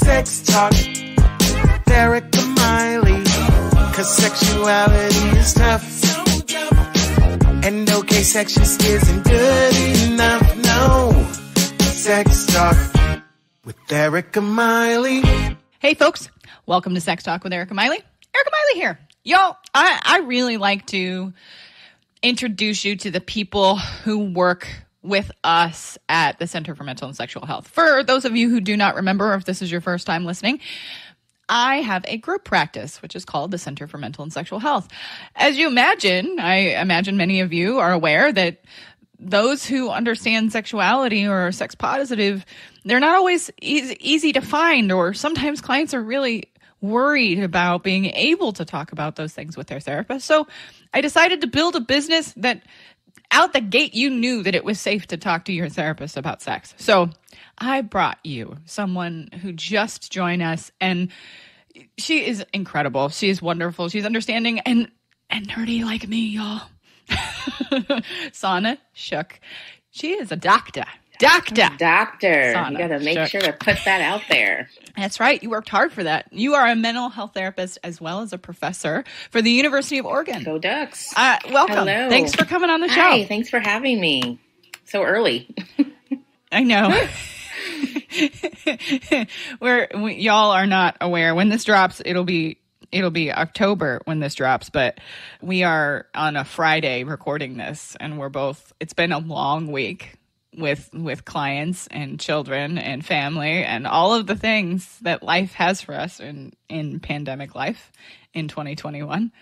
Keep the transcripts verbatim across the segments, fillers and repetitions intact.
Sex Talk with Erica Miley. Cause sexuality is tough. And okay, sex just isn't good enough. No. Sex Talk with Erica Miley. Hey folks, welcome to Sex Talk with Erica Miley. Erica Miley here. Y'all, I, I really like to introduce you to the people who work with us at the Center for Mental and Sexual Health. For those of you who do not remember, or if this is your first time listening, I have a group practice, which is called the Center for Mental and Sexual Health. As you imagine, I imagine many of you are aware that those who understand sexuality or are sex positive, they're not always easy, easy to find, or sometimes clients are really worried about being able to talk about those things with their therapist. So I decided to build a business that out the gate, you knew that it was safe to talk to your therapist about sex. So I brought you someone who just joined us, and she is incredible. She is wonderful. She's understanding and, and nerdy like me, y'all. Sana Shook. She is a doctor. Doctor. Doctor. Sana you got to make Shook. sure to put that out there. That's right. You worked hard for that. You are a mental health therapist as well as a professor for the University of Oregon. Go Ducks. Uh, welcome. Hello. Thanks for coming on the show. Hi, thanks for having me. So early. I know. We're, we, y'all are not aware. When this drops, it'll be it'll be October when this drops, but we are on a Friday recording this, and we're both, it's been a long week with with clients and children and family and all of the things that life has for us in, in pandemic life in twenty twenty-one.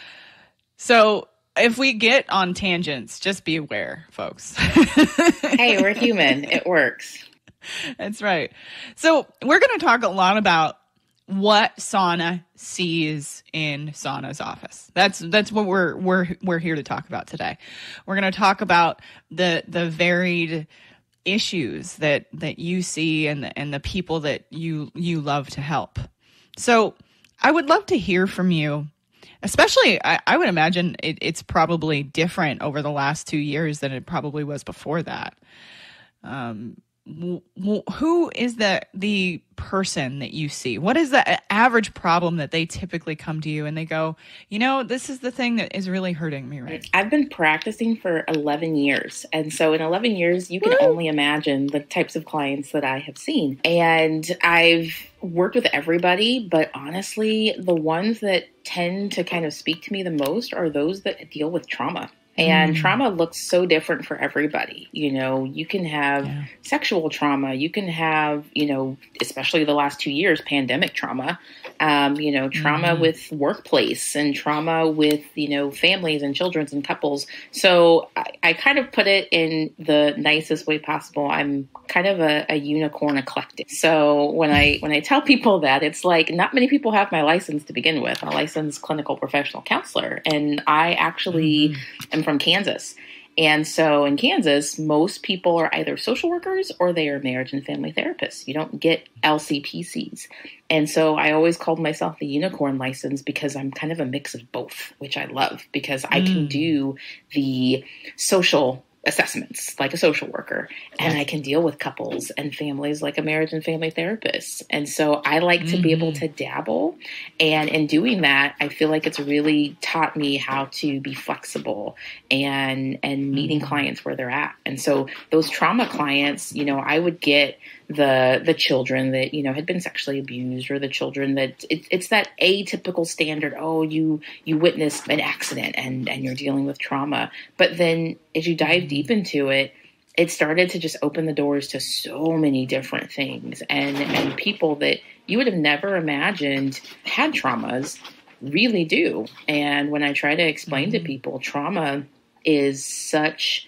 So if we get on tangents, just be aware, folks. Hey, we're human. It works. That's right. So we're going to talk a lot about what Sana sees in Sana's office. That's that's what we're we're we're here to talk about today. We're going to talk about the the varied issues that that you see and the, and the people that you you love to help. So I would love to hear from you. Especially, I, I would imagine it, it's probably different over the last two years than it probably was before that. Um, w- w- who is the the person that you see? What is the average problem that they typically come to you and they go, you know, this is the thing that is really hurting me right now? I've been practicing for eleven years. And so in eleven years, you can Woo! only imagine the types of clients that I have seen. And I've worked with everybody, but honestly, the ones that tend to kind of speak to me the most are those that deal with trauma. And mm. trauma looks so different for everybody. You know, you can have yeah. sexual trauma. You can have, you know, especially the last two years, pandemic trauma, um, you know, trauma mm. with workplace and trauma with, you know, families and children and couples. So I, I kind of put it in the nicest way possible. I'm kind of a, a unicorn eclectic. So when I when I tell people that, it's like not many people have my license to begin with. I'm a licensed clinical professional counselor. And I actually mm. am from Kansas. And so in Kansas, most people are either social workers or they are marriage and family therapists. You don't get L C P Cs. And so I always called myself the unicorn license because I'm kind of a mix of both, which I love because I mm. can do the social assessments like a social worker, and I can deal with couples and families like a marriage and family therapist. And so I like mm-hmm. to be able to dabble. And in doing that, I feel like it's really taught me how to be flexible and, and meeting mm-hmm. clients where they're at. And so those trauma clients, you know, I would get the, the children that, you know, had been sexually abused, or the children that it, it's that atypical standard. Oh, you, you witnessed an accident and, and you're dealing with trauma. But then as you dive deep into it, it started to just open the doors to so many different things, and, and people that you would have never imagined had traumas really do. And when I try to explain mm-hmm. to people, trauma is such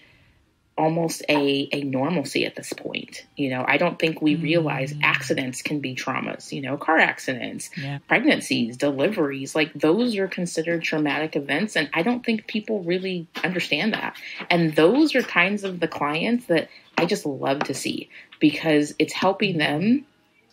almost a, a normalcy at this point. You know, I don't think we realize mm. accidents can be traumas, you know, car accidents, yeah. pregnancies, deliveries, like those are considered traumatic events. And I don't think people really understand that. And those are kinds of the clients that I just love to see, because it's helping them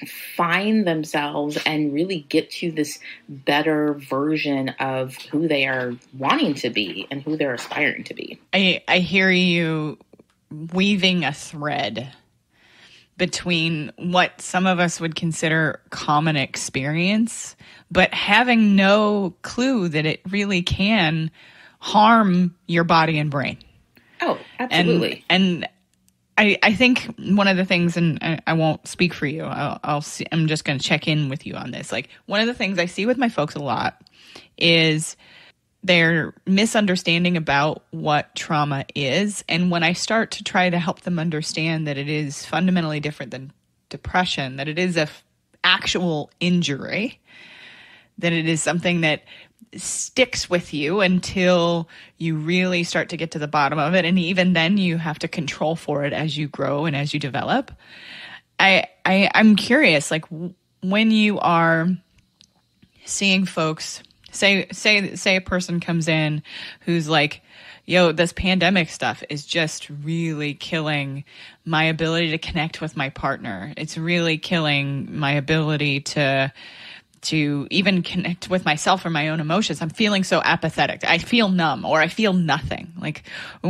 find themselves and really get to this better version of who they are wanting to be and who they're aspiring to be. I, I hear you weaving a thread between what some of us would consider common experience, but having no clue that it really can harm your body and brain. Oh, absolutely. And, and I, I think one of the things, and I, I won't speak for you, I'll, I'll see, I'm just going to check in with you on this. Like, one of the things I see with my folks a lot is their misunderstanding about what trauma is. And when I start to try to help them understand that it is fundamentally different than depression, that it is a f- actual injury, that it is something that sticks with you until you really start to get to the bottom of it. And even then you have to control for it as you grow and as you develop. I, I I'm curious, like w- when you are seeing folks, say, say, say a person comes in who's like, yo, this pandemic stuff is just really killing my ability to connect with my partner. It's really killing my ability to to even connect with myself or my own emotions. I'm feeling so apathetic. I feel numb, or I feel nothing. Like,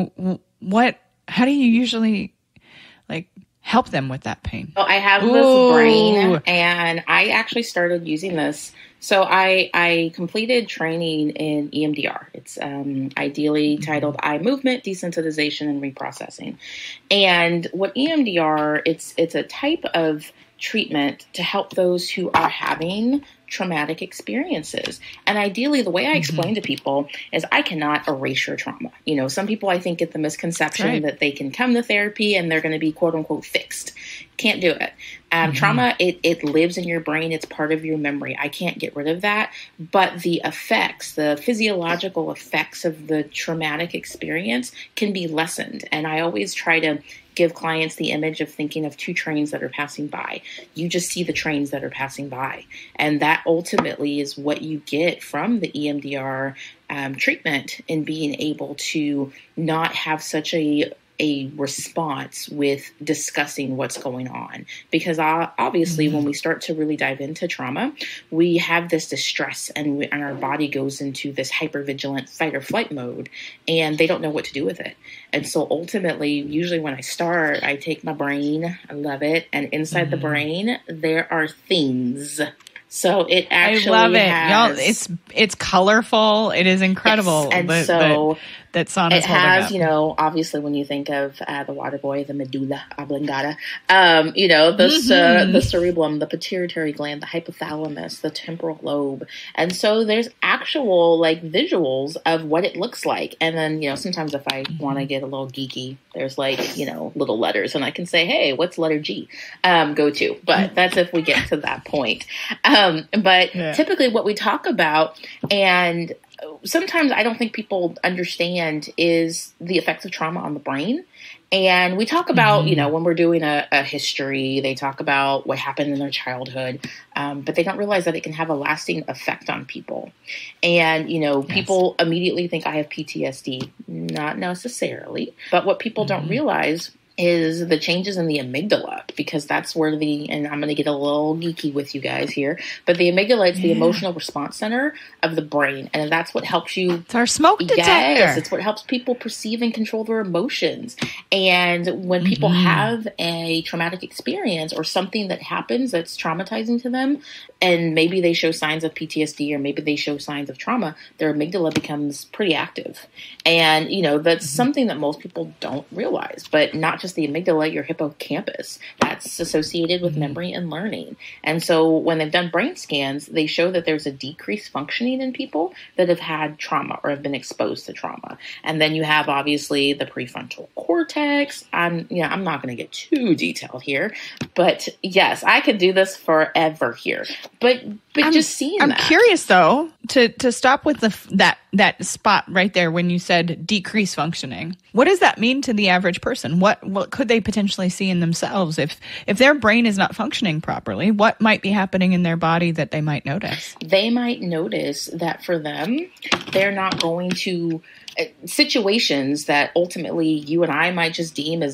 what, how do you usually like help them with that pain? Well, I have Ooh. this brain, and I actually started using this. So I, I completed training in E M D R. It's um, ideally titled Eye Movement Desensitization and Reprocessing. And what E M D R, it's it's a type of treatment to help those who are having traumatic experiences. And ideally, the way I explain mm-hmm. to people is I cannot erase your trauma. You know, some people I think get the misconception right. that they can come to therapy and they're going to be quote unquote fixed. Can't do it. Um, mm-hmm. Trauma, it, it lives in your brain. It's part of your memory. I can't get rid of that. But the effects, the physiological effects of the traumatic experience can be lessened. And I always try to give clients the image of thinking of two trains that are passing by. You just see the trains that are passing by. And that ultimately is what you get from the E M D R um, treatment, in being able to not have such a a response with discussing what's going on. Because uh, obviously mm-hmm. when we start to really dive into trauma, we have this distress, and, we, and our body goes into this hypervigilant fight or flight mode, and they don't know what to do with it. And so ultimately, usually when I start, I take my brain, I love it, and inside mm-hmm. the brain, there are things. So it actually I love it. has, Y'all, it's it's colorful. It is incredible. Yes, and that, so that, that Sana's it has, up. you know, obviously when you think of uh, the water boy, the medulla oblongata, um, you know, the mm-hmm. uh, the cerebellum, the pituitary gland, the hypothalamus, the temporal lobe, and so there's actual like visuals of what it looks like. And then, you know, sometimes if I mm-hmm. want to get a little geeky, there's like, you know, little letters, and I can say, hey, what's letter G? Um, go to, but that's if we get to that point. Um, but yeah. typically what we talk about, and sometimes I don't think people understand, is the effects of trauma on the brain. And we talk about, mm-hmm. you know, when we're doing a, a history, they talk about what happened in their childhood, um, but they don't realize that it can have a lasting effect on people. And, you know, yes. people immediately think I have P T S D. Not necessarily. But what people mm-hmm. don't realize is the changes in the amygdala, because that's where the, and I'm going to get a little geeky with you guys here, but the amygdala is yeah. the emotional response center of the brain. And that's what helps you. It's our smoke detector. Yes, it's what helps people perceive and control their emotions. And when people mm-hmm. have a traumatic experience or something that happens that's traumatizing to them, and maybe they show signs of P T S D or maybe they show signs of trauma, their amygdala becomes pretty active. And, you know, that's mm-hmm. something that most people don't realize, but not just the amygdala, your hippocampus. That's associated with mm-hmm. memory and learning. And so when they've done brain scans, they show that there's a decreased functioning in people that have had trauma or have been exposed to trauma. And then you have obviously the prefrontal cortex. I'm, you know, I'm not going to get too detailed here, but yes, I could do this forever here. But but I'm, just seeing I'm that. curious though, to to stop with the that that spot right there when you said decreased functioning. What does that mean to the average person? What what could they potentially see in themselves if if their brain is not functioning properly? What might be happening in their body that they might notice? They might notice that for them, they're not going to uh, situations that ultimately you and I might just deem as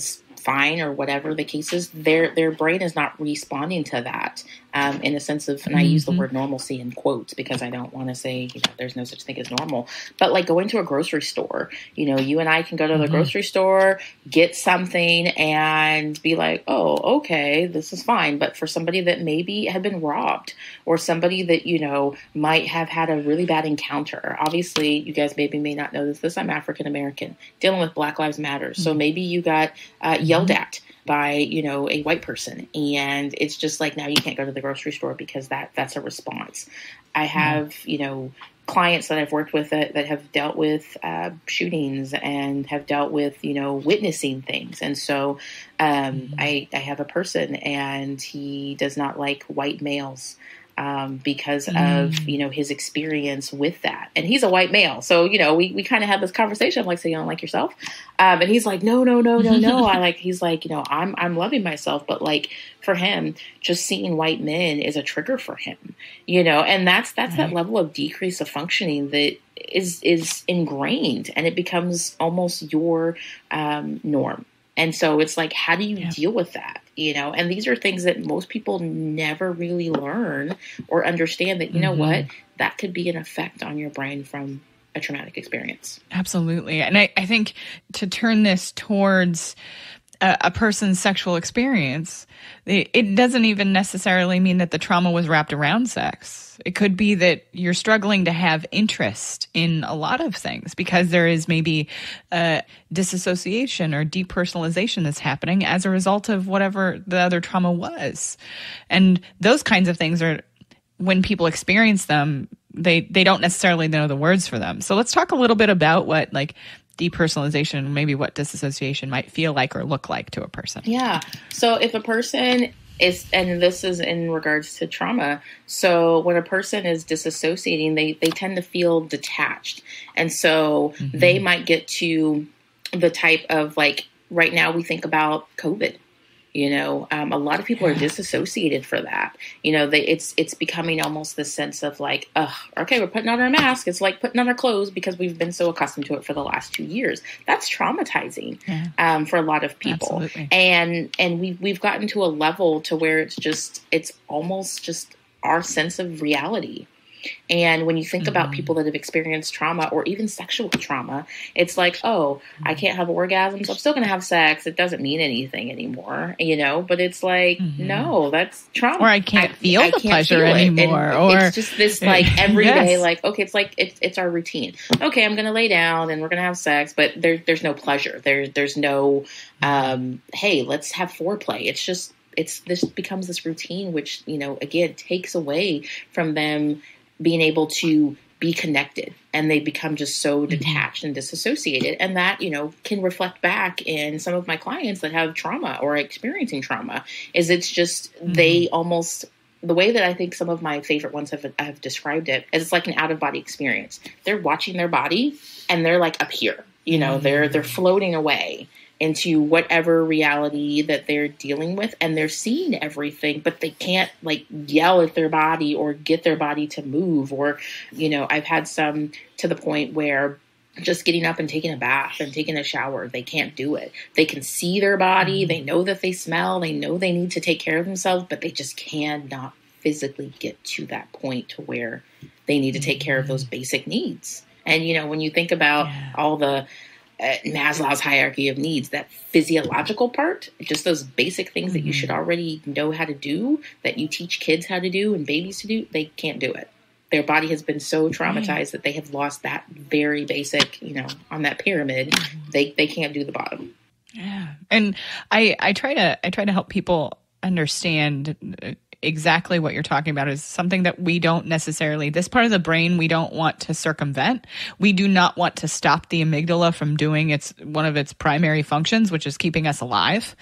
fine or whatever the case is, their their brain is not responding to that um, in a sense of, and I use the word normalcy in quotes because I don't want to say, you know, there's no such thing as normal, but like going to a grocery store, you know, you and I can go to the mm-hmm. grocery store, get something and be like, oh, okay, this is fine. But for somebody that maybe had been robbed or somebody that, you know, might have had a really bad encounter. Obviously, you guys maybe may not know this, this I'm African American dealing with Black Lives Matter. Mm-hmm. So maybe you got uh, yelled at by, you know, a white person. And it's just like, now you can't go to the grocery store because that that's a response. I have, mm-hmm. you know, clients that I've worked with that, that have dealt with uh, shootings and have dealt with, you know, witnessing things. And so um, mm-hmm. I, I have a person and he does not like white males. Um, because mm. of, you know, his experience with that. And he's a white male. So, you know, we, we kind of had this conversation. I'm like, so you don't like yourself? Um, and he's like, no, no, no, no, no. I like, he's like, you know, I'm, I'm loving myself. But like for him, just seeing white men is a trigger for him, you know, and that's, that's right. that level of decrease of functioning that is, is ingrained and it becomes almost your um, norm. And so it's like, how do you yeah. deal with that? You know, and these are things that most people never really learn or understand that, you know mm-hmm. what, that could be an effect on your brain from a traumatic experience. Absolutely. And I, I think to turn this towards a, a person's sexual experience, it, it doesn't even necessarily mean that the trauma was wrapped around sex. It could be that you're struggling to have interest in a lot of things because there is maybe a disassociation or depersonalization that's happening as a result of whatever the other trauma was. And those kinds of things are, when people experience them, they, they don't necessarily know the words for them. So let's talk a little bit about what like depersonalization, maybe what disassociation might feel like or look like to a person. Yeah. So if a person is, and this is in regards to trauma. So when a person is disassociating, they, they tend to feel detached. And so mm-hmm. they might get to the type of like, right now we think about COVID. You know, um, a lot of people are disassociated for that. You know, they, it's it's becoming almost the sense of like, oh, okay, we're putting on our mask. It's like putting on our clothes because we've been so accustomed to it for the last two years. That's traumatizing yeah. um, for a lot of people. Absolutely. And and we we've gotten to a level to where it's just it's almost just our sense of reality. And when you think mm-hmm. about people that have experienced trauma or even sexual trauma, it's like, oh, I can't have orgasms. I'm still going to have sex. It doesn't mean anything anymore, you know, but it's like, mm-hmm. no, that's trauma. Or I can't I, feel I the can't pleasure feel anymore. It. Or it's just this like everyday, yes. like, okay, it's like, it's, it's our routine. Okay, I'm going to lay down and we're going to have sex, but there, there's no pleasure. There, there's no, um, hey, let's have foreplay. It's just, it's, this becomes this routine, which, you know, again, takes away from them being able to be connected, and they become just so detached mm-hmm. and disassociated. And that, you know, can reflect back in some of my clients that have trauma or experiencing trauma is it's just, mm-hmm. they almost, the way that I think some of my favorite ones have, have described it is it's like an out of body experience. They're watching their body and they're like up here, you know, mm-hmm. they're, they're floating away into whatever reality that they're dealing with, and they're seeing everything, but they can't like yell at their body or get their body to move. Or, you know, I've had some to the point where just getting up and taking a bath and taking a shower, they can't do it. They can see their body. Mm-hmm. They know that they smell. They know they need to take care of themselves, but they just cannot physically get to that point to where they need to take care of those basic needs. And, you know, when you think about yeah. all the Uh, Maslow's hierarchy of needs, that physiological part, just those basic things mm-hmm. that you should already know how to do, that you teach kids how to do and babies to do, they can't do it. Their body has been so traumatized right. that they have lost that very basic, you know, on that pyramid, mm-hmm. they, they can't do the bottom. Yeah. And I, I try to, I try to help people understand exactly what you're talking about is something that we don't necessarily, this part of the brain, we don't want to circumvent. We do not want to stop the amygdala from doing its, one of its primary functions, which is keeping us alive.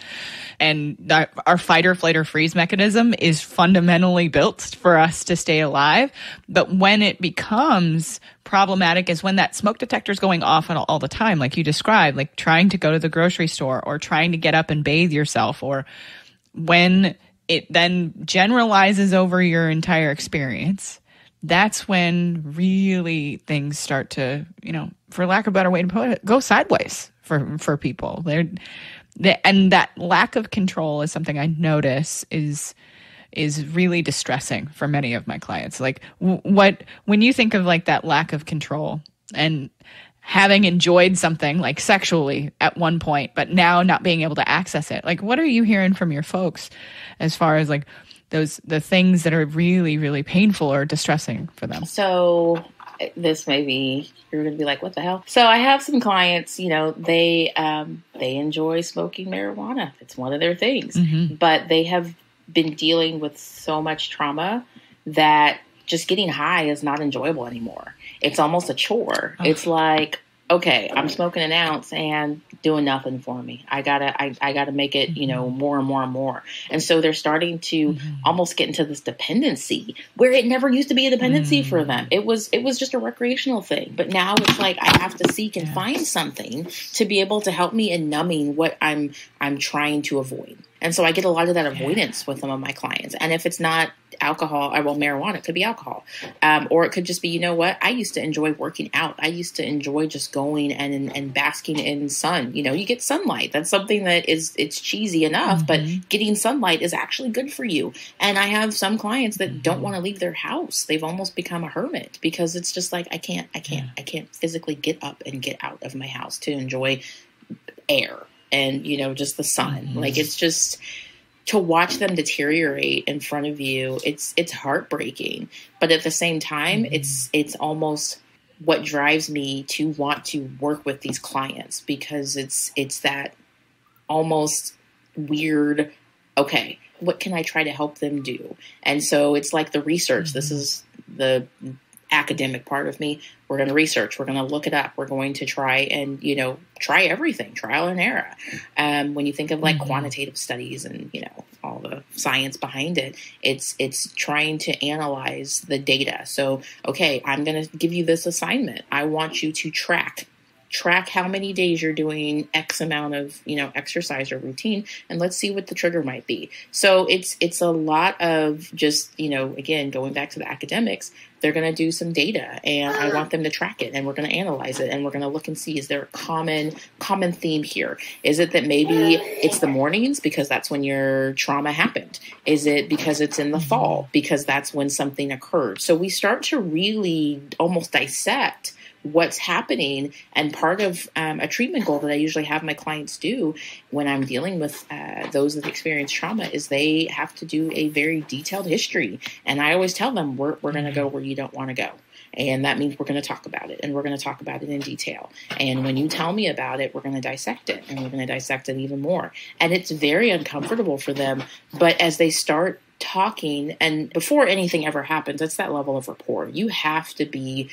And our, our fight or flight or freeze mechanism is fundamentally built for us to stay alive. But when it becomes problematic is when that smoke detector is going off all, all the time, like you described, like trying to go to the grocery store or trying to get up and bathe yourself, or when it then generalizes over your entire experience. That's when really things start to, you know, for lack of a better way to put it, go sideways for, for people. They're, the, and that lack of control is something I notice is is really distressing for many of my clients. Like w- what when you think of like that lack of control and having enjoyed something like sexually at one point, but now not being able to access it, like what are you hearing from your folks as far as like those the things that are really, really painful or distressing for them? So this may be, you're going to be like, what the hell? So I have some clients, you know, they um, they enjoy smoking marijuana. It's one of their things. Mm-hmm. But they have been dealing with so much trauma that just getting high is not enjoyable anymore. It's almost a chore. Oh. It's like, okay, I'm smoking an ounce and doing nothing for me. I gotta, I, I gotta make it, you know, more and more and more. And so they're starting to mm-hmm. almost get into this dependency where it never used to be a dependency mm-hmm. for them. It was, it was just a recreational thing. But now it's like I have to seek and yeah. find something to be able to help me in numbing what I'm, I'm trying to avoid. And so I get a lot of that avoidance with some of my clients. And if it's not alcohol, or well, marijuana, it could be alcohol. Um, or it could just be, you know what? I used to enjoy working out. I used to enjoy just going and, and basking in sun. You know, you get sunlight. That's something that is, it's cheesy enough, mm-hmm. but getting sunlight is actually good for you. And I have some clients that mm-hmm. don't want to leave their house. They've almost become a hermit because it's just like, I can't, I can't, yeah. I can't physically get up and get out of my house to enjoy air. And, you know, just the sun. Mm-hmm. Like, it's just to watch them deteriorate in front of you. It's it's heartbreaking. But at the same time, mm-hmm. it's it's almost what drives me to want to work with these clients, because it's it's that almost weird, okay, what can I try to help them do? And so it's like the research. Mm-hmm. This is the academic part of me. We're going to research. We're going to look it up. We're going to try and, you know, try everything, trial and error. Um, when you think of like mm-hmm. quantitative studies and, you know, all the science behind it, it's, it's trying to analyze the data. So, okay, I'm going to give you this assignment. I want you to track track how many days you're doing X amount of, you know, exercise or routine, and let's see what the trigger might be. So it's, it's a lot of just, you know, again, going back to the academics, they're going to do some data and I want them to track it and we're going to analyze it and we're going to look and see, is there a common, common theme here? Is it that maybe it's the mornings because that's when your trauma happened? Is it because it's in the fall because that's when something occurred? So we start to really almost dissect what's happening. And part of um, a treatment goal that I usually have my clients do when I'm dealing with uh, those that experience trauma is they have to do a very detailed history. And I always tell them, we're, we're going to go where you don't want to go. And that means we're going to talk about it, and we're going to talk about it in detail. And when you tell me about it, we're going to dissect it, and we're going to dissect it even more. And it's very uncomfortable for them. But as they start talking, and before anything ever happens, it's that level of rapport. You have to be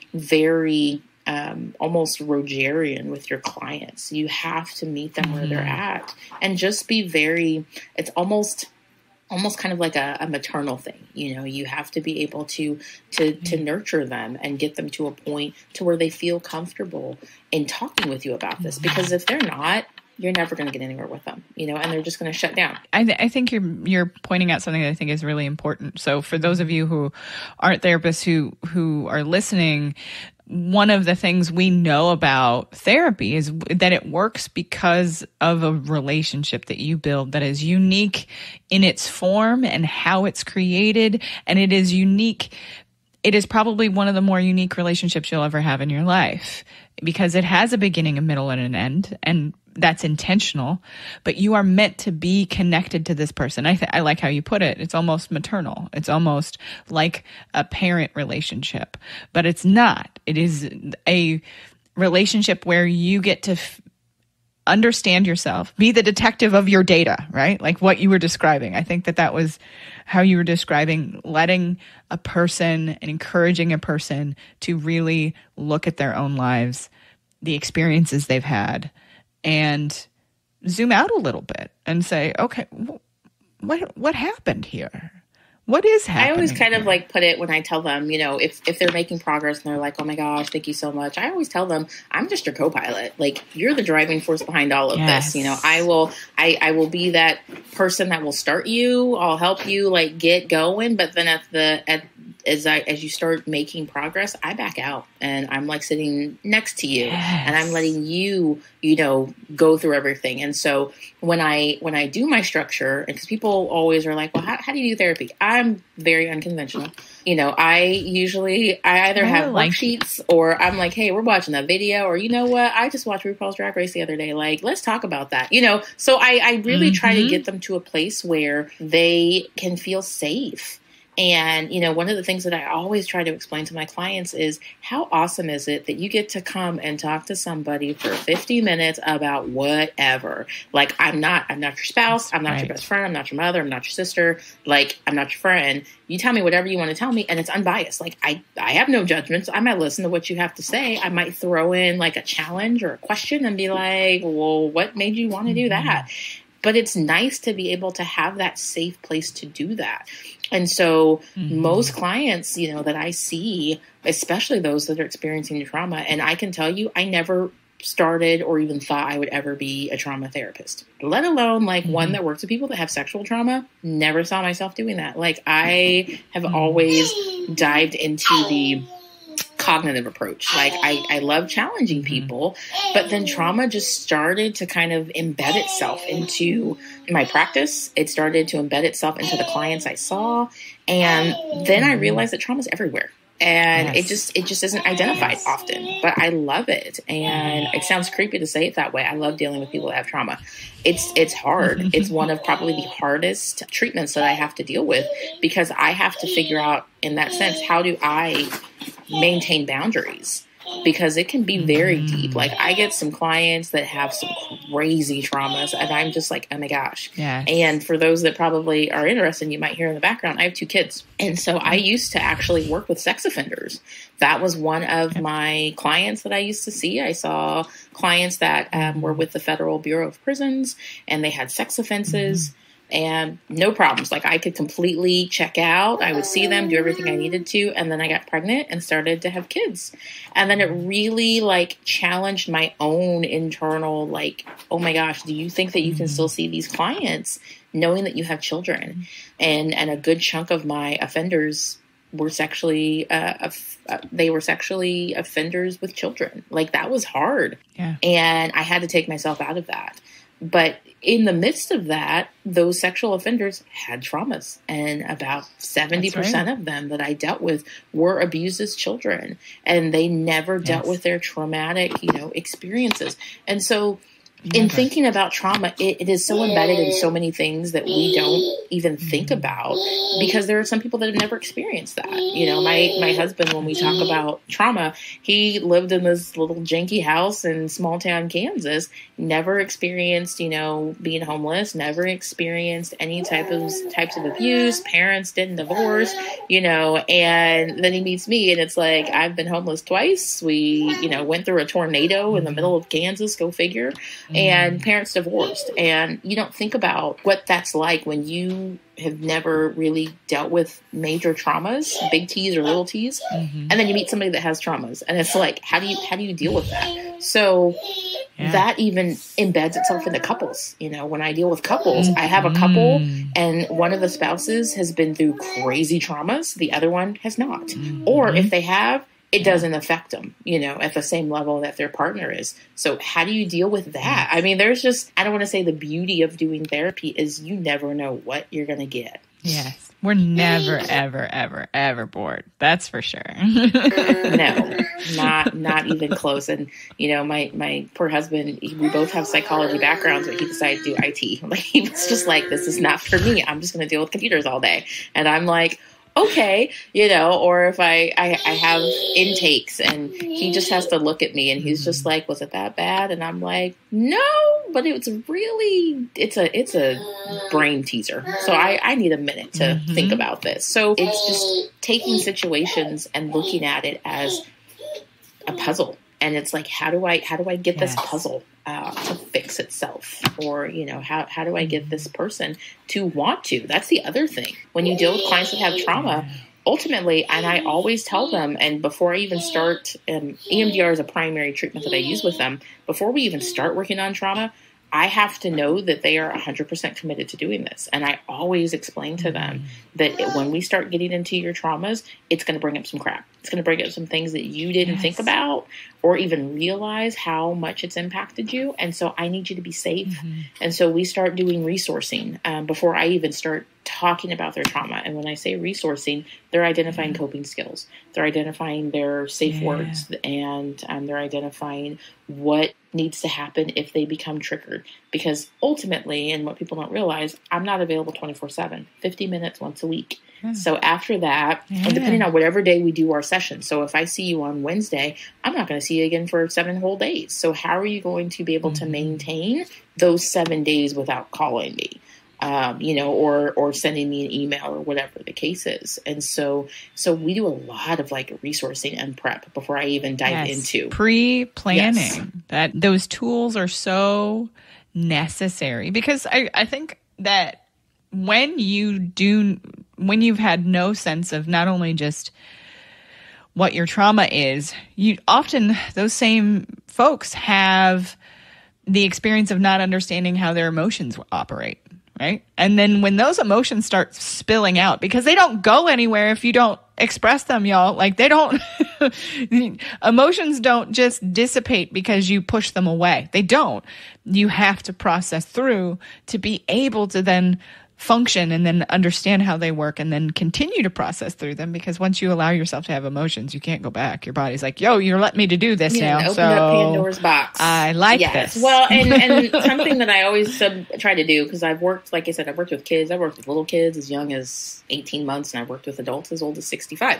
very um, almost Rogerian with your clients. You have to meet them mm-hmm. where they're at and just be very, it's almost almost kind of like a, a maternal thing. You know, you have to be able to, to, mm-hmm. to nurture them and get them to a point to where they feel comfortable in talking with you about this. Because if they're not, you're never going to get anywhere with them, you know, and they're just going to shut down. I, th- I think you're you're pointing out something that I think is really important. So for those of you who aren't therapists who who are listening, one of the things we know about therapy is that it works because of a relationship that you build that is unique in its form and how it's created, and it is unique. It is probably one of the more unique relationships you'll ever have in your life because it has a beginning, a middle, and an end, and that's intentional, but you are meant to be connected to this person. I th- I like how you put it. It's almost maternal. It's almost like a parent relationship, but it's not. It is a relationship where you get to f- understand yourself, be the detective of your data, right? Like what you were describing. I think that that was how you were describing letting a person and encouraging a person to really look at their own lives, the experiences they've had, and zoom out a little bit and say, okay, what what happened here? What is happening? I always kind here? of like put it when I tell them, you know, if, if they're making progress and they're like, oh my gosh, thank you so much. I always tell them, I'm just your co-pilot. Like, you're the driving force behind all of yes. this. You know, I will, I, I will be that person that will start you. I'll help you like get going. But then at the, at as I, as you start making progress, I back out and I'm like sitting next to you yes. and I'm letting you, you know, go through everything. And so when I, when I do my structure, because people always are like, well, how, how do you do therapy? I'm very unconventional. You know, I usually, I either I have like worksheets it. or I'm like, hey, we're watching that video, or you know what? I just watched RuPaul's Drag Race the other day. Like, let's talk about that. You know, so I, I really mm-hmm. try to get them to a place where they can feel safe. And, you know, one of the things that I always try to explain to my clients is how awesome is it that you get to come and talk to somebody for fifty minutes about whatever. Like, I'm not, I'm not your spouse. I'm not right. your best friend. I'm not your mother. I'm not your sister. Like, I'm not your friend. You tell me whatever you want to tell me, and it's unbiased. Like, I, I have no judgments. I might listen to what you have to say. I might throw in like a challenge or a question and be like, well, what made you want to do that? But it's nice to be able to have that safe place to do that. And so mm-hmm. most clients, you know, that I see, especially those that are experiencing trauma, and I can tell you, I never started or even thought I would ever be a trauma therapist, let alone like mm-hmm. one that works with people that have sexual trauma. Never saw myself doing that. Like, I have mm-hmm. always dived into the cognitive approach. Like, I, I love challenging people, but then trauma just started to kind of embed itself into my practice. It started to embed itself into the clients I saw. And then I realized that trauma is everywhere. And yes. it just it just isn't identified often, but I love it. And it sounds creepy to say it that way. I love dealing with people that have trauma. It's it's hard. It's one of probably the hardest treatments that I have to deal with, because I have to figure out, in that sense, how do I maintain boundaries? Because it can be very deep. Like, I get some clients that have some crazy traumas, and I'm just like, oh my gosh. Yes. And for those that probably are interested, you might hear in the background, I have two kids. And so I used to actually work with sex offenders. That was one of my clients that I used to see. I saw clients that um, were with the Federal Bureau of Prisons, and they had sex offenses. Mm-hmm. And no problems. Like, I could completely check out. I would see them, do everything I needed to. And then I got pregnant and started to have kids. And then it really like challenged my own internal, like, oh my gosh, do you think that you can still see these clients knowing that you have children? And, and a good chunk of my offenders were sexually, uh, uh, they were sexually offenders with children. Like, that was hard. Yeah. And I had to take myself out of that. But in the midst of that, those sexual offenders had traumas, and about seventy percent right. of them that I dealt with were abused as children, and they never yes. dealt with their traumatic, you know, experiences. And so in okay. thinking about trauma, it, it is so embedded in so many things that we don't even think about, because there are some people that have never experienced that. You know, my, my husband, when we talk about trauma, he lived in this little janky house in small town Kansas, never experienced, you know, being homeless, never experienced any type of types of abuse. Parents didn't divorce, you know, and then he meets me, and it's like, I've been homeless twice. We, you know, went through a tornado in the middle of Kansas, go figure. And parents divorced. And you don't think about what that's like when you have never really dealt with major traumas, big T's or little T's. Mm-hmm. And then you meet somebody that has traumas. And it's like, how do you how do you deal with that? So yeah. that even embeds itself into couples. You know, when I deal with couples, mm-hmm. I have a couple, and one of the spouses has been through crazy traumas. The other one has not. Mm-hmm. Or if they have, it doesn't affect them, you know, at the same level that their partner is. So how do you deal with that? I mean, there's just, I don't want to say the beauty of doing therapy is you never know what you're going to get. Yes. We're never, ever, ever, ever bored. That's for sure. No, not, not even close. And, you know, my, my poor husband, we both have psychology backgrounds, but he decided to do I T. Like, he was just like, this is not for me. I'm just going to deal with computers all day. And I'm like, okay, you know, or if I, I, I have intakes and he just has to look at me and he's just like, was it that bad? And I'm like, no, but it's really, it's a, it's a brain teaser. So I, I need a minute to mm-hmm. think about this. So it's just taking situations and looking at it as a puzzle. And it's like, how do I, how do I get yes. this puzzle uh, to fix itself? Or, you know, how, how do I get this person to want to? That's the other thing. When you deal with clients that have trauma, ultimately, and I always tell them, and before I even start, um, E M D R is a primary treatment that I use with them. Before we even start working on trauma, I have to know that they are one hundred percent committed to doing this. And I always explain to them that it, when we start getting into your traumas, it's going to bring up some crap. It's going to bring up some things that you didn't yes. think about or even realize how much it's impacted you. And so I need you to be safe. Mm-hmm. And so we start doing resourcing um, before I even start talking about their trauma. And when I say resourcing, they're identifying mm-hmm. coping skills. They're identifying their safe yeah. words, and um, they're identifying what needs to happen if they become triggered. Because ultimately, and what people don't realize, I'm not available twenty-four seven, fifty minutes once a week. Yeah. So after that, yeah. and depending on whatever day we do our session, so if I see you on Wednesday, I'm not going to see you again for seven whole days. So how are you going to be able mm-hmm. to maintain those seven days without calling me? Um, you know, or or sending me an email or whatever the case is. And so so we do a lot of like resourcing and prep before I even dive yes. into pre-planning. Yes. That those tools are so necessary, because I, I think that when you do, when you've had no sense of not only just what your trauma is, you often, those same folks have the experience of not understanding how their emotions operate. Right. And then when those emotions start spilling out, because they don't go anywhere if you don't express them, y'all, like they don't, emotions don't just dissipate because you push them away. They don't. You have to process through to be able to then function and then understand how they work and then continue to process through them. Because once you allow yourself to have emotions, you can't go back. Your body's like, yo, you're letting me to do this yeah, now. Open so up Pandora's box. I like yes. this. Well, and, and something that I always sub- try to do, because I've worked, like I said, I've worked with kids. I've worked with little kids as young as eighteen months, and I've worked with adults as old as sixty-five.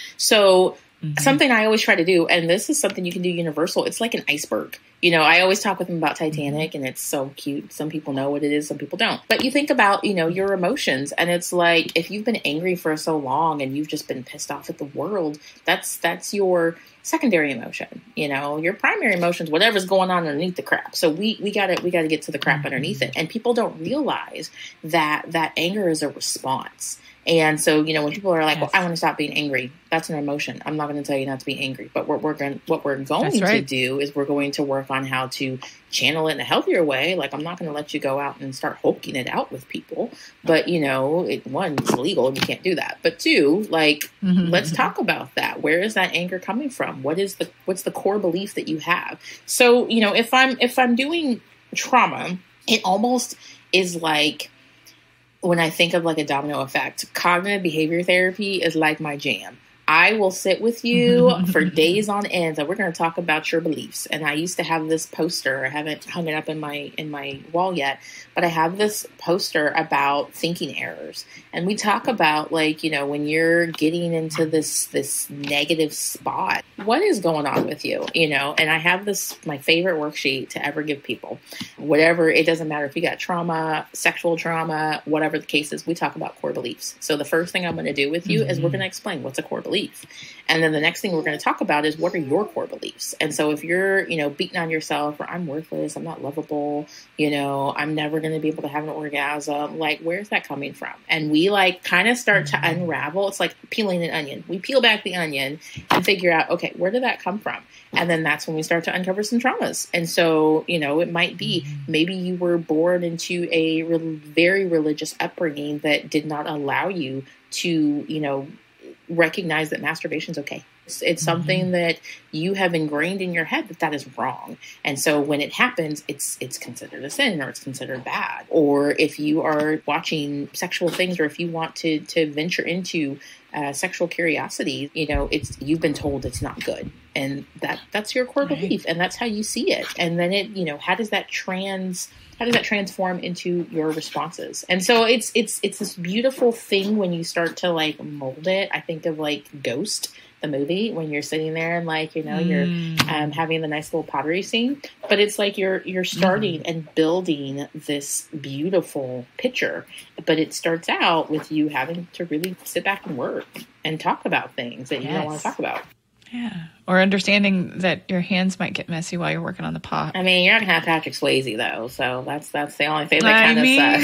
So mm-hmm. something I always try to do, and this is something you can do universal, it's like an iceberg. You know, I always talk with them about Titanic, and it's so cute. Some people know what it is, some people don't. But you think about, you know, your emotions, and it's like, if you've been angry for so long and you've just been pissed off at the world, that's that's your secondary emotion. You know, your primary emotions, whatever's going on underneath the crap. So we we gotta we gotta get to the crap underneath it. And people don't realize that that anger is a response. And so, you know, when people are like, yes. well, I want to stop being angry, that's an emotion. I'm not going to tell you not to be angry. But what we're going, what we're going right. to do is we're going to work on how to channel it in a healthier way. Like, I'm not going to let you go out and start hulking it out with people. But, you know, it, one, it's illegal and you can't do that. But two, like, mm-hmm. let's talk about that. Where is that anger coming from? What is the, what's the core belief that you have? So, you know, if I'm, if I'm doing trauma, it almost is like, when I think of like a domino effect, cognitive behavior therapy is like my jam. I will sit with you for days on end, and we're going to talk about your beliefs. And I used to have this poster. I haven't hung it up in my in my wall yet, but I have this poster about thinking errors. And we talk about, like, you know, when you're getting into this this negative spot, what is going on with you? You know, and I have this, my favorite worksheet to ever give people. Whatever, it doesn't matter if you got trauma, sexual trauma, whatever the case is, we talk about core beliefs. So the first thing I'm going to do with you mm-hmm. is we're going to explain what's a core belief. Belief. And then the next thing we're going to talk about is, what are your core beliefs? And so if you're, you know, beating on yourself, or I'm worthless, I'm not lovable, you know, I'm never going to be able to have an orgasm, like, where's that coming from? And we like kind of start to unravel. It's like peeling an onion. We peel back the onion and figure out, okay, where did that come from? And then that's when we start to uncover some traumas. And so, you know, it might be, maybe you were born into a re- very religious upbringing that did not allow you to, you know, recognize that masturbation is okay. It's, it's mm-hmm. something that you have ingrained in your head that that is wrong. And so when it happens, it's it's considered a sin, or it's considered bad. Or if you are watching sexual things, or if you want to to venture into uh, sexual curiosity, you know, it's you've been told it's not good. And that that's your core right. belief, and that's how you see it. And then it, you know, how does that trans How does that transform into your responses? And so it's it's it's this beautiful thing when you start to like mold it. I think of like Ghost, the movie, when you're sitting there and like, you know, mm. you're um, having the nice little pottery scene, but it's like you're you're starting mm. and building this beautiful picture. But it starts out with you having to really sit back and work and talk about things that yes. you don't want to talk about. Yeah. Or understanding that your hands might get messy while you're working on the pot. I mean, you're not going to have Patrick Swayze, though. So that's that's the only thing that kind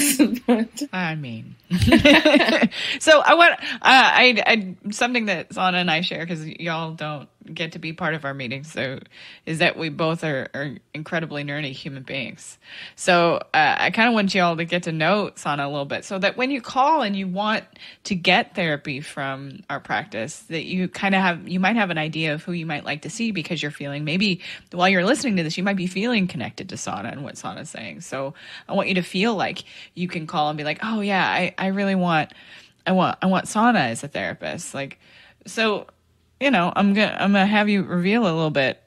of sucks. I mean. So I want, uh, I, I, something that Sana and I share, because y'all don't get to be part of our meetings, so is that we both are, are incredibly nerdy human beings. So uh, I kind of want you all to get to know Sana a little bit, so that when you call and you want to get therapy from our practice, that you kind of have, you might have an idea of who you might like to see, because you're feeling, maybe while you're listening to this, you might be feeling connected to Sana and what Sana's saying. So I want you to feel like you can call and be like, oh yeah, I, I really want, I want, I want Sana as a therapist. Like, so, you know, I'm gonna I'm gonna have you reveal a little bit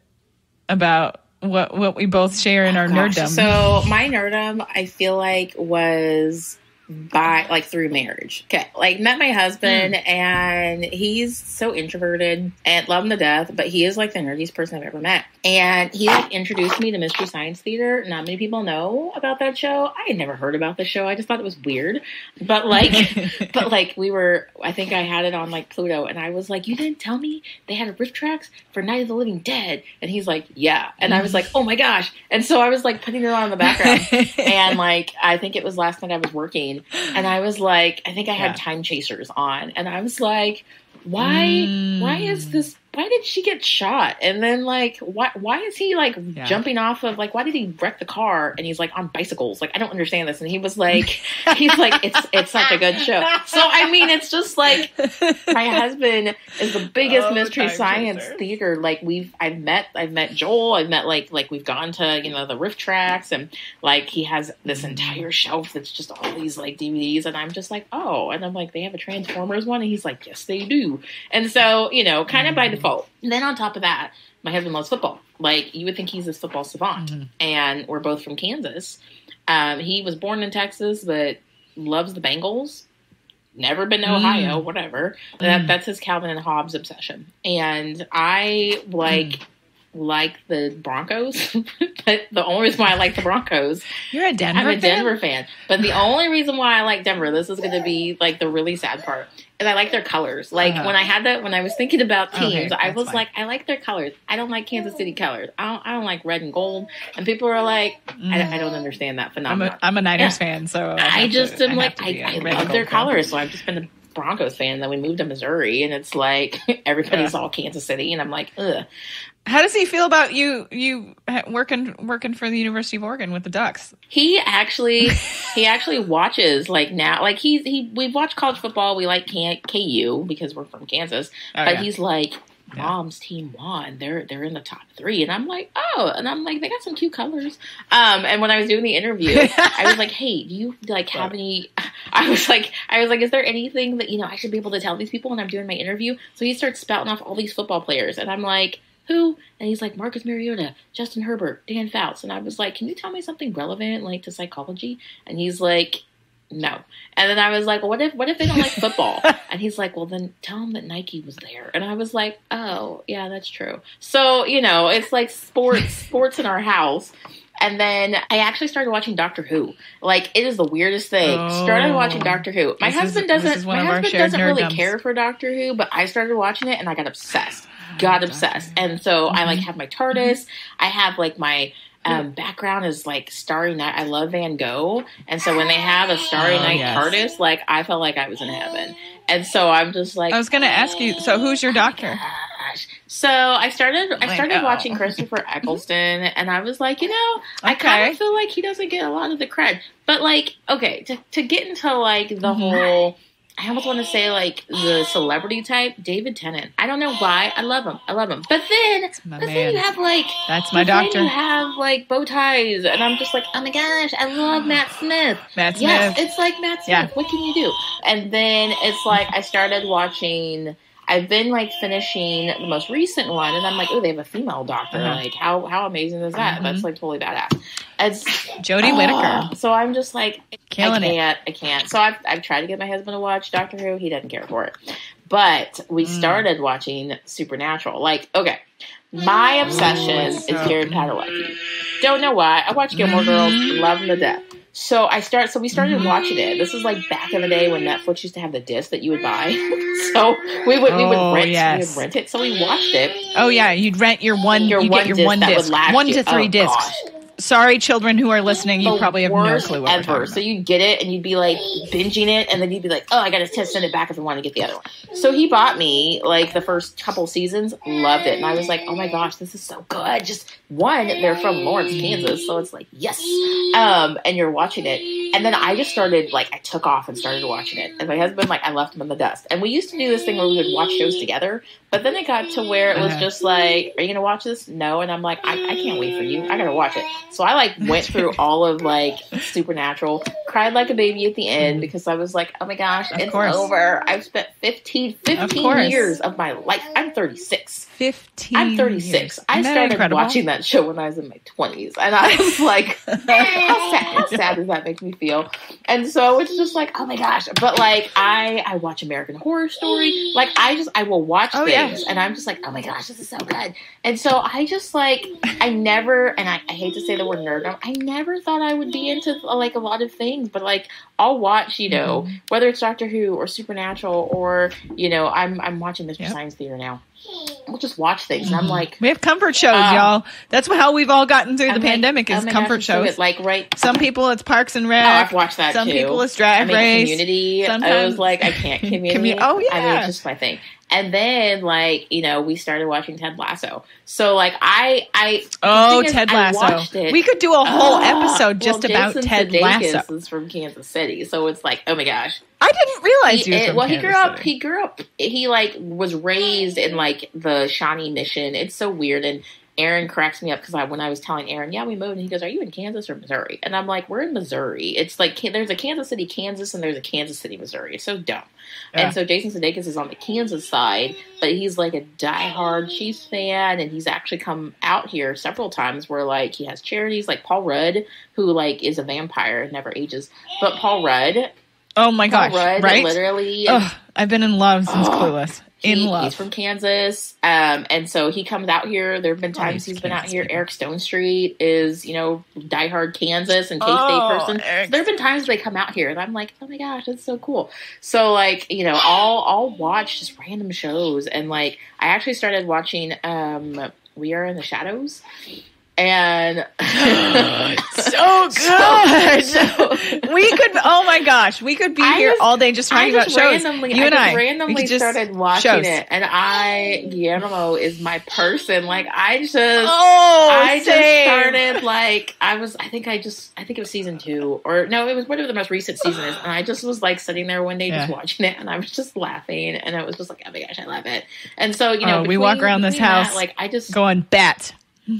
about what what we both share in our Gosh. nerddom. So my nerddom, I feel like, was by like through marriage. Okay, like met my husband, mm. and he's so introverted and love him to death, but he is like the nerdiest person I've ever met. And he like introduced me to Mystery Science Theater. Not many people know about that show. I had never heard about the show. I just thought it was weird. But like, but like we were, I think I had it on like Pluto, and I was like, you didn't tell me they had a riff tracks for Night of the Living Dead. And he's like, yeah. And I was like, oh my gosh. And so I was like putting it on in the background. And like, I think it was last night I was working, and I was like, I think I had yeah. Time Chasers on, and I was like, why, mm. why is this, why did she get shot? And then like, why, why is he like yeah. jumping off of, like, why did he wreck the car? And he's like on bicycles. Like, I don't understand this. And he was like, he's like, it's, it's such a good show. So, I mean, it's just like, my husband is the biggest oh, Mystery Science chaser. Theater. Like we've, I've met, I've met Joel. I've met like, like we've gone to, you know, the riff tracks, and like, he has this entire shelf that's just all these like D V Ds. And I'm just like, oh, and I'm like, they have a Transformers one? And he's like, yes, they do. And so, you know, kind of by default. And then on top of that, my husband loves football. Like, you would think he's a football savant. Mm-hmm. And we're both from Kansas. Um, he was born in Texas, but loves the Bengals. Never been to mm. Ohio, whatever. Mm. That, that's his Calvin and Hobbes obsession. And I, like... Mm. like the Broncos, but the only reason why I like the Broncos, you're a Denver I'm a fan? Denver fan, but the only reason why I like Denver, this is going to be like the really sad part, is I like their colors. Like uh-huh. when I had that, when I was thinking about teams, okay, I was fine. like, I like their colors. I don't like Kansas City colors. I don't, I don't like red and gold. And people are like, mm. I, I don't understand that phenomenon. I'm a, I'm a Niners yeah. fan, so I, I just to, am like, I, I love their colors, so I've just been a Broncos fan. Then we moved to Missouri, and it's like everybody's yeah. all Kansas City, and I'm like, ugh. How does he feel about you you working working for the University of Oregon with the Ducks? He actually he actually watches like now, like he's he we've watched college football. We like K U because we're from Kansas, oh, but yeah. he's like, Mom's yeah. team won. They're they're in the top three, and I'm like, oh, and I'm like, they got some cute colors. Um, and when I was doing the interview, I was like, hey, do you like have any? I was like, I was like, is there anything that you know I should be able to tell these people when I'm doing my interview? So he starts spouting off all these football players, and I'm like, who? And he's like, Marcus Mariota, Justin Herbert, Dan Fouts. And I was like, can you tell me something relevant, like, to psychology? And he's like, no. And then I was like, well, what if what if they don't like football? And he's like, well, then tell them that Nike was there. And I was like, oh, yeah, that's true. So, you know, it's like sports, sports in our house. And then I actually started watching Doctor Who. Like, it is the weirdest thing. Oh, started watching Doctor Who. My husband is, doesn't. My husband doesn't really dumps. care for Doctor Who, but I started watching it and I got obsessed. Got obsessed. And so mm-hmm. I like have my TARDIS. Mm-hmm. I have like my um, background is like Starry Night. I love Van Gogh. And so when they have a Starry oh, Night yes. TARDIS, like I felt like I was in heaven. And so I'm just like, I was going to ask you, so who's your doctor? Gosh. So I started, I started like, oh. watching Christopher Eccleston, and I was like, you know, I okay. kind of feel like he doesn't get a lot of the cred. But like, okay, to, to get into like the mm-hmm. whole, I almost want to say like the celebrity type, David Tennant. I don't know why. I love him. I love him. But then, but man. then you have like, that's my doctor. Then you have like bow ties, and I'm just like, oh my gosh, I love Matt Smith. Matt Smith. Yes, it's like Matt Smith. Yeah. What can you do? And then it's like I started watching. I've been like finishing the most recent one, and I'm like, oh, they have a female doctor. Uh-huh. Like, how how amazing is that? Mm-hmm. That's like totally badass. It's Jodie oh, Whittaker. So I'm just like, Killing I can't, it. I can't. So I've I've tried to get my husband to watch Doctor Who. He doesn't care for it. But we mm. started watching Supernatural. Like, okay, my obsession oh, is Jared Padalecki. Don't know why. I watch Gilmore Girls. Love him to death. So I start. So we started watching it. This is like back in the day when Netflix used to have the disc that you would buy. So we would we would oh, rent yes. we would rent it. So we watched it. Oh yeah, you'd rent your one. Your you one get your disc one that disc, would last one you. to three oh, discs. Gosh. sorry, children who are listening, you the probably have no worst clue what we're ever. talking So about. you'd get it and you'd be like binging it, and then you'd be like, oh, I gotta t- send it back if I want to get the other one. So he bought me like the first couple seasons, loved it, and I was like, oh my gosh, this is so good. Just one, they're from Lawrence, Kansas, so it's like yes, um, and you're watching it, and then I just started like I took off and started watching it, and my husband like I left him in the dust, and we used to do this thing where we would watch shows together, but then it got to where it was Uh-huh. just like, are you gonna watch this? No, and I'm like, I, I can't wait for you. I gotta watch it. So I like went through all of like Supernatural, cried like a baby at the end because I was like, oh my gosh, Of it's course. over. I've spent fifteen, fifteen course. years of my life. I'm thirty-six. Fifteen. I'm thirty-six. years. I Isn't that started incredible? watching that show when I was in my twenties, and I was like, how sad, how sad does that make me feel? And so it's just like, oh my gosh. But like, I I watch American Horror Story. Like, I just I will watch Oh, yeah. things, and I'm just like, oh my gosh, this is so good. And so I just like, I never, and I, I hate to say the word nerd, I never thought I would be into like a lot of things, but like, I'll watch, you know, Mm-hmm. whether it's Doctor Who or Supernatural or, you know, I'm I'm watching Mister Yep. Science Theater now. We'll just watch things, and I'm like, We have comfort shows, Um, y'all. That's how we've all gotten through the I'm like, pandemic oh is my gosh, comfort it's so shows. good. Like, right. Some people it's Parks and Oh, Rec. I've watched that Some too. people it's Drag I mean, Race. Community. I Sometimes- was like, I can't community. Commu- oh, I mean, yeah. it's just my thing. And then, like, you know, we started watching Ted Lasso. So, like, I, I. Oh, the thing is, Ted I Lasso. watched it. We could do a whole Ah, episode just well, about Jason Ted Sudeikis Lasso. is from Kansas City, so it's like, oh my gosh. I didn't realize He, you. it- from well, he Kansas grew up. City. He grew up. He like was raised in like the Shawnee Mission. It's so weird. And Aaron cracks me up because I when I was telling Aaron, yeah, we moved, and he goes, "Are you in Kansas or Missouri?" And I'm like, "We're in Missouri." It's like there's a Kansas City, Kansas, and there's a Kansas City, Missouri. It's so dumb. Yeah. And so Jason Sudeikis is on the Kansas side, but he's like a diehard Chiefs fan, and he's actually come out here several times where like he has charities, like Paul Rudd, who like is a vampire and never ages. But Paul Rudd, Oh my Paul gosh! Rudd, right? literally. Ugh, I've been in love since Oh, Clueless. In He- love. He's from Kansas, um, and so he comes out here. There have been Oh, times these he's been out Kansas here. people. Eric Stone Street is, you know, diehard Kansas and K-State Oh, person. Eric. So there have been times they come out here, and I'm like, oh my gosh, that's so cool. So like, you know, I'll I'll watch just random shows, and like, I actually started watching um, We Are in the Shadows. And so good. So- we could. Oh my gosh, we could be I here just- all day just talking I about just shows. randomly, you I and just I we randomly could just- started watching shows. it, and I Guillermo is my person. Like I just, Oh, I just same. started like I was. I think I just. I think it was season two, or no, it was whatever the most recent season is. And I just was like sitting there one day Yeah. just watching it, and I was just laughing, and it was just like, oh my gosh, I love it. And so you know, Oh, we walk between- around this between that, house like I just going bat.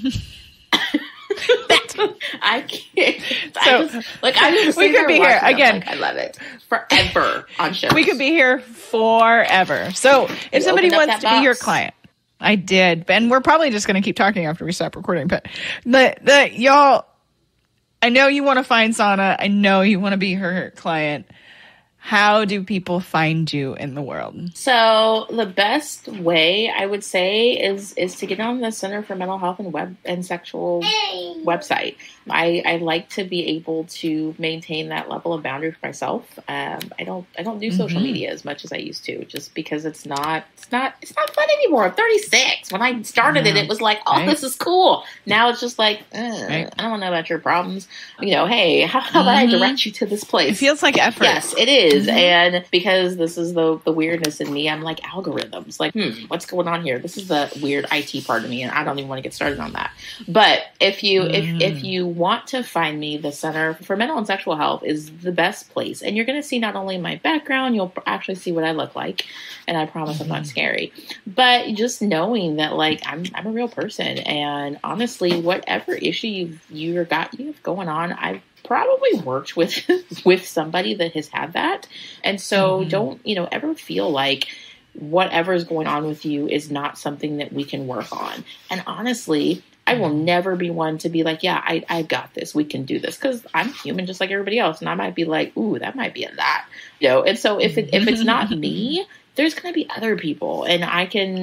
I can't. So, I just, like I just we sit could there be here watching, I'm again. like, I love it forever on shows. We could be here forever. So if You somebody opened up wants to that be your box. client, I did, and we're probably just going to keep talking after we stop recording. But the the y'all, I know you want to find Sana. I know you want to be her client. How do people find you in the world? So the best way I would say is is to get on the Center for Mental Health and Web and Sexual website. I, I like to be able to maintain that level of boundary for myself. Um, I don't I don't do social Mhm. media as much as I used to, just because it's not it's not it's not fun anymore. I'm thirty-six. When I started it, Yeah. it was like, oh, Right. this is cool. Now it's just like, uh, Right. I don't know about your problems. You know, hey, how, how about I Mhm. direct you to this place? It feels like effort. Yes, it is. Mhm. And because this is the the weirdness in me, I'm like algorithms. Like, hmm, what's going on here? This is the weird I T part of me, and I don't even want to get started on that. But if you Mm. if if you want to find me, the Center for Mental and Sexual Health is the best place. And you're going to see not only my background, you'll actually see what I look like. And I promise I'm not scary. But just knowing that, like, I'm I'm a real person. And honestly, whatever issue you've you've got you have going on, I've probably worked with with somebody that has had that. And so Mhm. don't, you know, ever feel like whatever is going on with you is not something that we can work on. And honestly, I will never be one to be like, yeah, I, I got this. We can do this. Because I'm human just like everybody else. And I might be like, ooh, that might be a that. You know, and so if it, if it's not me, there's going to be other people. And I can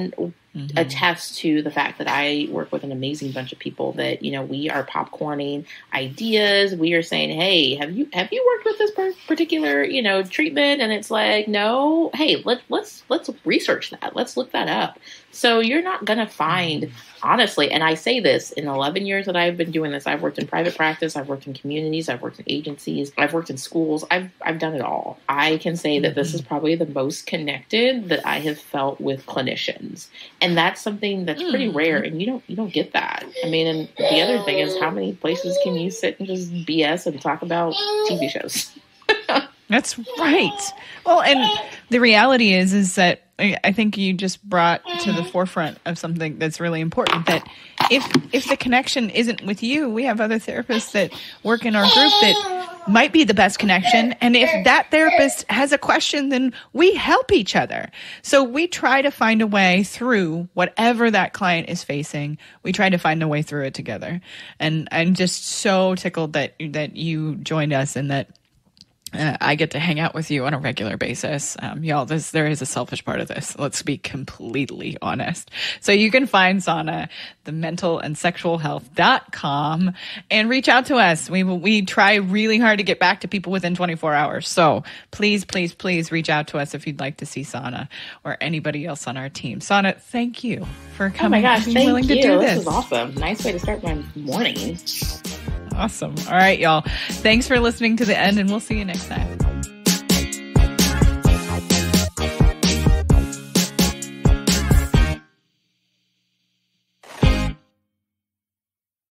mm-hmm. attest to the fact that I work with an amazing bunch of people that, you know, we are popcorning ideas. We are saying, hey, have you have you worked with this per- particular, you know, treatment? And it's like, no, hey, let, let's let's research that. Let's look that up. So you're not going to find, honestly, and I say this, in eleven years that I've been doing this, I've worked in private practice, I've worked in communities, I've worked in agencies, I've worked in schools, I've I've done it all. I can say that this is probably the most connected that I have felt with clinicians. And that's something that's pretty rare, and you don't you don't get that. I mean, and the other thing is, how many places can you sit and just B S and talk about T V shows? That's right. Well, and the reality is, is that I think you just brought to the forefront of something that's really important, that if if the connection isn't with you, we have other therapists that work in our group that might be the best connection. And if that therapist has a question, then we help each other. So we try to find a way through whatever that client is facing. We try to find a way through it together. And I'm just so tickled that that you joined us and that Uh, I get to hang out with you on a regular basis. Um, y'all, this, there is a selfish part of this. Let's be completely honest. So you can find Sana, the mental and sexual health dot com, and reach out to us. We we try really hard to get back to people within twenty-four hours. So please, please, please reach out to us if you'd like to see Sana or anybody else on our team. Sana, thank you for coming. Oh my gosh, and being willing thank to you. do this. This is awesome. Nice way to start my morning. Awesome. All right, y'all. Thanks for listening to the end, and we'll see you next time.